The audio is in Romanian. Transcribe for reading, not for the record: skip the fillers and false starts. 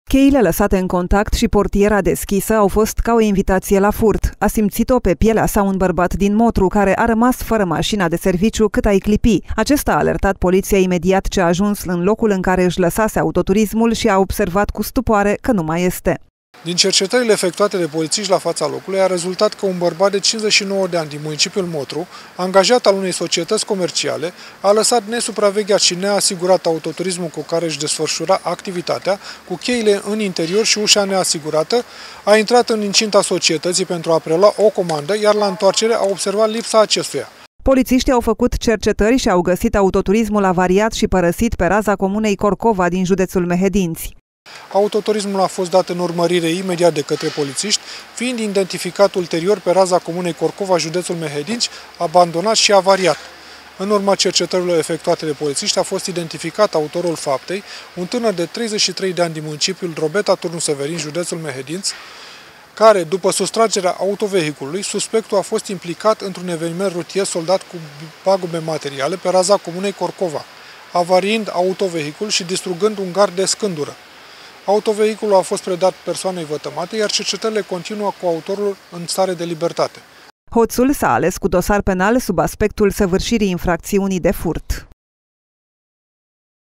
Cheile lăsate în contact și portiera deschisă au fost ca o invitație la furt. A simțit-o pe pielea sa un bărbat din Motru, care a rămas fără mașina de serviciu cât ai clipi. Acesta a alertat poliția imediat ce a ajuns în locul în care își lăsase autoturismul și a observat cu stupoare că nu mai este. Din cercetările efectuate de polițiști la fața locului a rezultat că un bărbat de 59 de ani din municipiul Motru, angajat al unei societăți comerciale, a lăsat nesupravegheat și neasigurat autoturismul cu care își desfășura activitatea, cu cheile în interior și ușa neasigurată, a intrat în incinta societății pentru a prelua o comandă, iar la întoarcere a observat lipsa acestuia. Polițiștii au făcut cercetări și au găsit autoturismul avariat și părăsit pe raza comunei Corcova din județul Mehedinți. Autoturismul a fost dat în urmărire imediat de către polițiști, fiind identificat ulterior pe raza comunei Corcova, județul Mehedinți, abandonat și avariat. În urma cercetărilor efectuate de polițiști a fost identificat autorul faptei, un tânăr de 33 de ani din municipiul Drobeta, Turnul Severin, județul Mehedinți, care, după sustragerea autovehiculului, suspectul a fost implicat într-un eveniment rutier soldat cu pagube materiale pe raza comunei Corcova, avariind autovehicul și distrugând un gard de scândură. Autovehiculul a fost predat persoanei vătămate, iar cercetările continuă cu autorul în stare de libertate. Hoțul s-a ales cu dosar penal sub aspectul săvârșirii infracțiunii de furt.